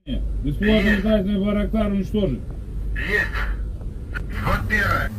Бесплатный барактар уничтожить. Есть. Вот первое.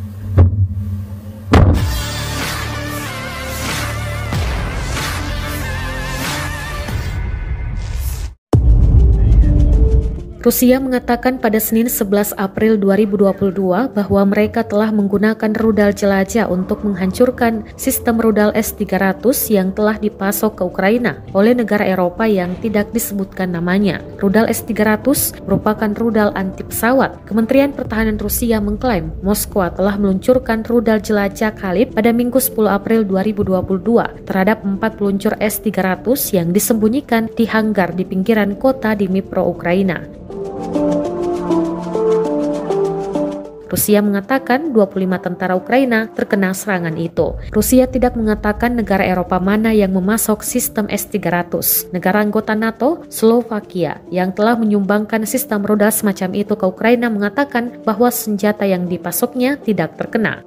Rusia mengatakan pada Senin 11 April 2022 bahwa mereka telah menggunakan rudal jelajah untuk menghancurkan sistem rudal S-300 yang telah dipasok ke Ukraina oleh negara Eropa yang tidak disebutkan namanya. Rudal S-300 merupakan rudal anti pesawat. Kementerian Pertahanan Rusia mengklaim Moskwa telah meluncurkan rudal jelajah Kalib pada Minggu 10 April 2022 terhadap 4 peluncur S-300 yang disembunyikan di hanggar di pinggiran kota Dnipro, Ukraina. Rusia mengatakan 25 tentara Ukraina terkena serangan itu. Rusia tidak mengatakan negara Eropa mana yang memasok sistem S-300. Negara anggota NATO, Slovakia, yang telah menyumbangkan sistem rudal semacam itu ke Ukraina mengatakan bahwa senjata yang dipasoknya tidak terkena.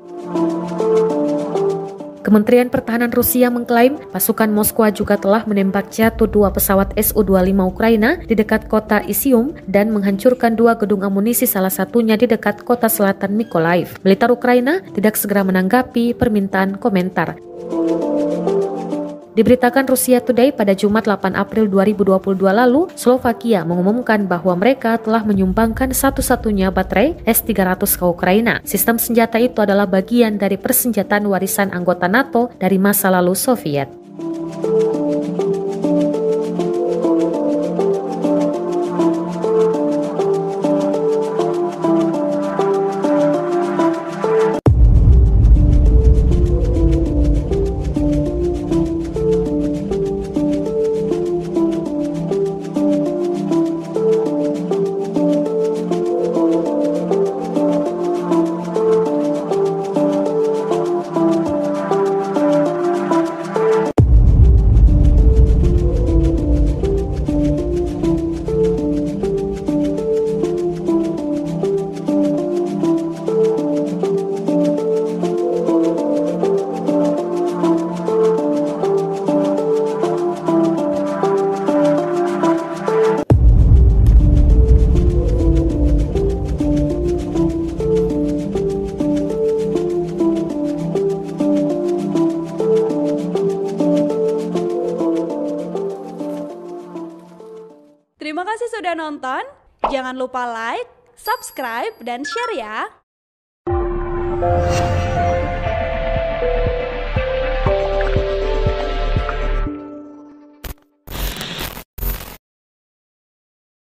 Kementerian Pertahanan Rusia mengklaim pasukan Moskwa juga telah menembak jatuh 2 pesawat Su-25 Ukraina di dekat kota Isium dan menghancurkan 2 gedung amunisi, salah satunya di dekat kota selatan Mykolaiv. Militer Ukraina tidak segera menanggapi permintaan komentar. Diberitakan Rusia Today pada Jumat 8 April 2022 lalu, Slovakia mengumumkan bahwa mereka telah menyumbangkan satu-satunya baterai S-300 ke Ukraina. Sistem senjata itu adalah bagian dari persenjataan warisan anggota NATO dari masa lalu Soviet. Terima kasih sudah nonton. Jangan lupa like, subscribe, dan share ya.